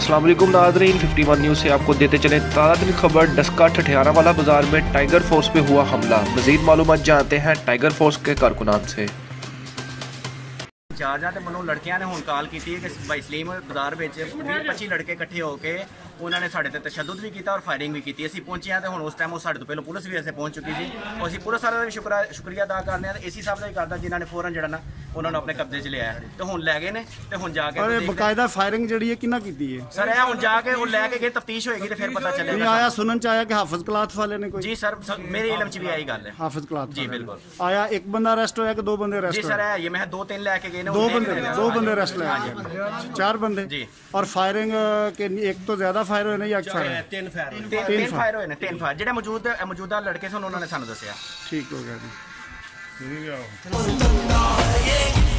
अस्सलाम वालेकुम नाज़रीन, 51 न्यूज़ से आपको देते चले ताज़ा खबर। डस्का ठठियारा वाला बाजार में टाइगर फोर्स पे हुआ हमला। मज़ीद मालूमात जानते हैं टाइगर फोर्स के कारकुनान से। इंचार्जा तो मैं लड़कियां ने हुण कॉल की कि भाई सलीम बाजार में 20-25 लड़के इकट्ठे होकर उन्होंने साढ़े ते तशद्दुद भी किया और फायरिंग भी की। असीं पहुंचे हैं तो हुण उस टाइम वो साढ़े तो पहले पुलिस भी ऐसे पहुंच चुकी थी और असीं पुलिस वालों का भी शुक्रिया अदा करने हैं। एसी साहब का ही करदा जिन्होंने फौरन जड़ा ना उन्होंने अपने कब्जे च लिया है तो हुण लै गए ने तो हुण जाके बकायदा फायरिंग जड़ी है किन्ना कीती है सर है हुण जाके वो लैके गए तफ्तीश होएगी तो फिर पता चलेगा। आया सुनन च आया कि हाफिज क्लाथ वाले ने कोई जी सर मेरे इलम च भी आई गल है हाफिज क्लाथ जी बिल्कुल आया। एक बंदा अरेस्ट होया कि दो बंदे अरेस्ट जी सर है ये मैं 2-3 लैके गए दो बंदे अरेस्ट ले गए 4 बंदे जी। और फायरिंग के एक तो ज्यादा फायर होए ने या एक फायर 3 फायर होए ने 3 फायर जेडे मौजूदा लड़के सन उन्होंने सानू दस्सिया। ठीक हो गया जी।